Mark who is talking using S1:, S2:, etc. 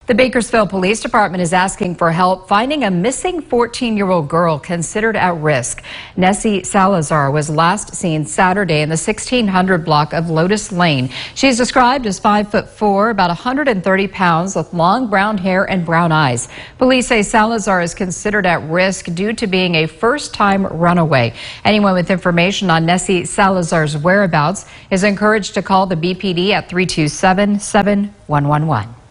S1: The Bakersfield Police Department is asking for help finding a missing 14-year-old girl considered at risk. Neisy Salazar was last seen Saturday in the 1600 block of Lotus Lane. She is described as 5'4", about 130 pounds, with long brown hair and brown eyes. Police say Salazar is considered at risk due to being a first-time runaway. Anyone with information on Neisy Salazar's whereabouts is encouraged to call the BPD at 327-7111.